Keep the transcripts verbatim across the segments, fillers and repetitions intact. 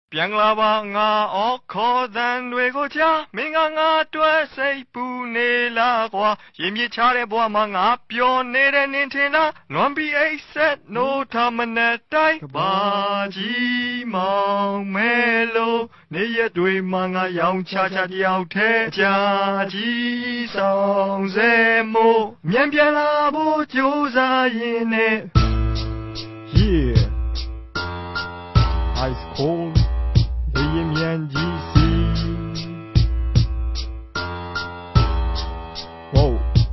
ပြန်လာပါငါအော်ခေါ်သံတွေကိုကြားမင်းကငါတွေ့စိတ်ပူနေလားကွာရင်မြစ်ချတဲ့ဘဝမှာငါပျော်နေတဲ့နင်ထင်လားနွမ်းပြီးအိတ်ဆက်နိုးထားမနဲ့တိုင်းဘာကြီးမောင်မဲလို့နေရတွေမှာငါရောင်ချချတယောက်ထဲကြာကြီးဆောင်စေမို့မြန်ပြန်လာဖို့ကြိုးစားရင်နဲ့ Yeah Ice cold Hey, man, G C. Whoa.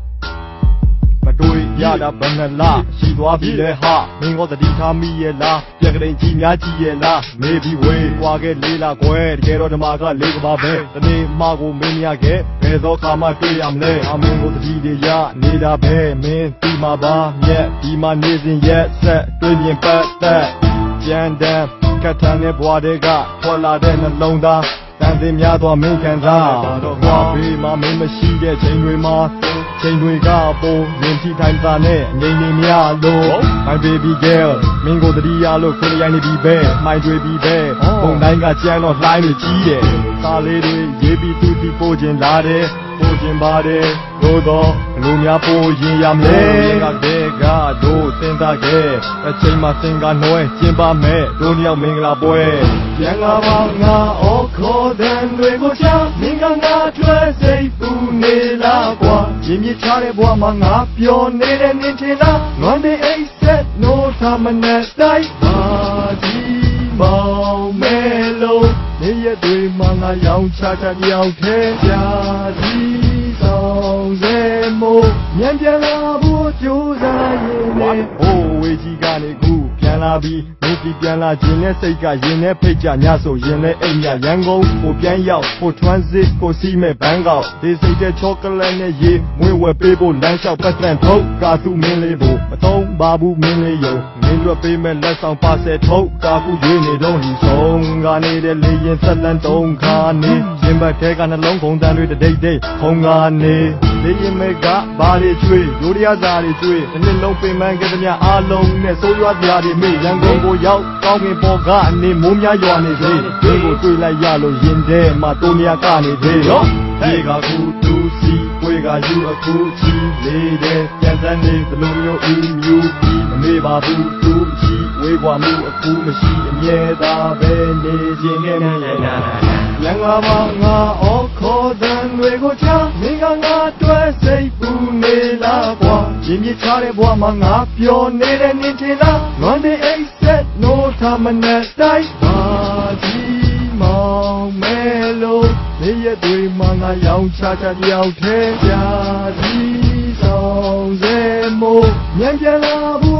But do it, yeah, that banana. She do a bit ha. Ming got the ditami la. Piakin G Miaji la. Maybe way. Wage Lila Gwe. Get on the Maga Lake Babe. The name Mago Mania get. Bezo Kama Triam Le. I'm in the D D ya. Need a bay. Man, Tima Ba. Yeah, Tima Nizin yet. Set. Trillion Pat that. Jan Dam. ကတ်ထန်တဲ့ဘွားတွေကထွက်လာတဲ့နှလုံးသားတန်စင်များသောမင်းခံစားတော့ငါဘေးမှာမင်းမရှိတဲ့ချိန်တွေမှာချိန်တွေကပုံရင်ထိတိုင်းသားနဲ့ငိမ့်နေမြလို့ My baby girl မင်းကိုတတိယလို့ခွေရိုင်းနေပြီပဲမိုင်းတွေပြီပဲဘုံတိုင်းကကြမ်းတော့လှိုင်းနေကြီးတယ်စားလေးတွေရေးပြီးသူတီပို့ခြင်းလာတယ်ပို့ခြင်းပါတယ်တို့တော့လူများပို့ရင်ရမယ်ကတဲ့ကတို့စင်သားခဲ့အချိန်မှစင်ကနှွဲကျင်းပါမယ်တို့နှစ်ယောက်မင်္ဂလာပွဲပြန်လာပါငါအော်ခေါ်တဲ့တွေကိုချမင်းကငါတွေ့စိတ်ပူနေလားကွာရင်မြစ်ချတဲ့ဘဝမှာငါပျော်နေတဲ့နင်ထင်လားငွမ်းနေအိတ်ဆက်နိုးထားမနဲ့တိုင်းပါကြီးမောင်မဲလို့နေရတွေမှာငါရောင်ချချတယောက်ထဲကြာကြီးဆောင်စေမို့မြန်ပြန်လာဖို့ကြိုးစားရင်လည်းဟိုဝေကြီးကနေခုပြန်လာပြီးမင်းစီပြန်လာခြင်းနဲ့စိတ်ကရင်နဲ့ဖိတ်ကြညဆိုရင်လည်းအိမ်မြရန်ကုန်ကိုပြန်ရောက်ကို transit ကိုစီးမဲ့ဘန်ကောက်ဒီစိတ်တဲ့ချောကလက်နဲ့ရေမွေးဝဲပေးဖို့လမ်းလျှောက်ပတ်စံထုတ်ကာသူမင်းလေးဖို့မသုံးပါဘူးမင်းလေးယုံမင်းတို့ပေးမဲ့လက်ဆောင်ပါဆယ်ထုတ်ကာကူရွေးနေတော့ဒီဆုံးကနေတဲ့လေရင်ဆက်လန်းတုံးခါနေရှင်ဘက်ထဲကနှလုံးခုန်တန်းတွေတဒိတ်ဒိတ်ခုံကနေလေရင်မဲကဘာတွေချွေဒိုရီယာစာတွေချွေတစ်နှစ်လုံးပင်ပန်းကြတဲ့များအားလုံးနဲ့ဆိုးရွားစရာတွေမေ့ရန်ကုန်ကိုရောက်ကောင်းကင်ပေါ်ကနေမိုးများရွာနေသေးဒီကိုတွေ့လိုက်ရလို့ရင်ထဲမှာတိုးများကနေသေးရောဒီကကူတူစီဝေကယူအခုချီလေးတဲ့ပြန်စမ်းနေသလိုမျိုးအီမျိုးပြီးမမေ့ပါဘူးသူချီဝေကွာမှုအခုမရှိအမြဲသာပဲနေခြင်းနဲ့နဲ့နာရန်ကားမှာငါအော်ခေါ်တဲ့တွေကိုချမင်းကငါတွေ့စိတ်ပူနေလားကွာရင်မြစ်ချတဲ့ဘဝမှာငါပျော်နေတဲ့နင်ထင်လားနွမ်းနေအိတ်ဆက်နိုးထားမနဲ့တိုင်းပါကြီးမောင်မဲလို့နေရတွေမှာငါရောင်ချချတယောက်ထဲကြာကြီးဆောင်စေမို့မြန်ပြန်လာဘူး